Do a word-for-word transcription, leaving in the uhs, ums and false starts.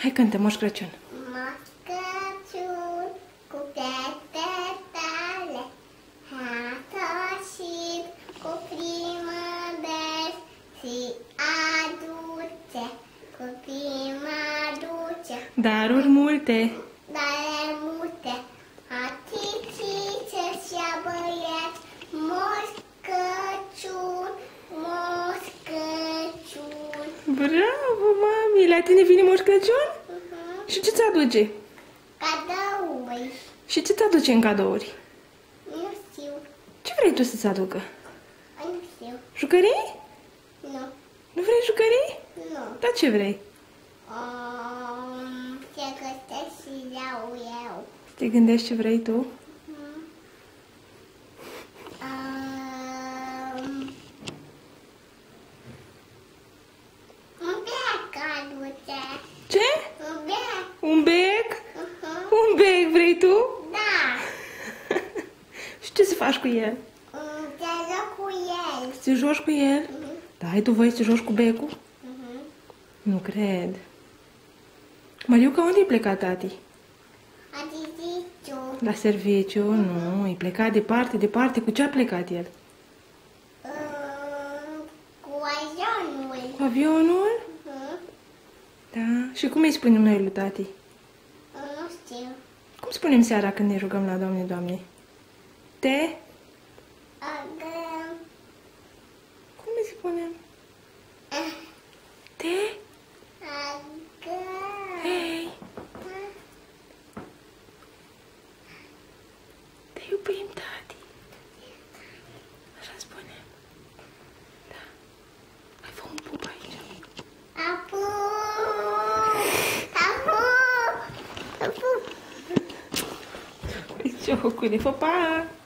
Hai cântă Moș Crăciun. Moș Crăciun, cu pete tale, a sosit cu primăveri și aduce, cu primăduce, Daruri multe. dare multe, a ticice și a băieți, Moș Crăciun, Moș Crăciun. Bravo, mami! La tine vine Moș Crăciun? Uh-huh. Și ce-ți aduce? Cadouri. Și ce-ți aduce în cadouri? Nu știu. Ce vrei tu să-ți aducă? Nu știu. Jucării? Nu. Nu vrei jucării? Nu. Dar ce vrei? Um, ce găsesc și iau eu. Te gândești ce vrei tu? Um, un bec aduce. Ce? Un bec. Un bec? Uh-huh. Un bec vrei tu? Da. Și ce să faci cu el? Um, te joc cu el. Să te joci cu el? Uh-huh. Da, ai tu voie să te joci cu becul? Uh-huh. Nu cred. Mariuca, unde e plecat tati? Adiziciu. La serviciu? Nu, e plecat departe, departe. Cu ce a plecat el? Um, cu avionul. Cu avionul? Uh-huh. Da. Și cum îi spunem noi lui tati? Nu știu. Cum spunem seara când ne rugăm la Doamne, Doamne? Te? Agă. Cum îi spunem? Ah. Te? Agă. Hei! Te iubim, tati. Așa spunem. Da. Hai, fă un pup aici. Apu. Apu. Apu. Ciocule, fă pa!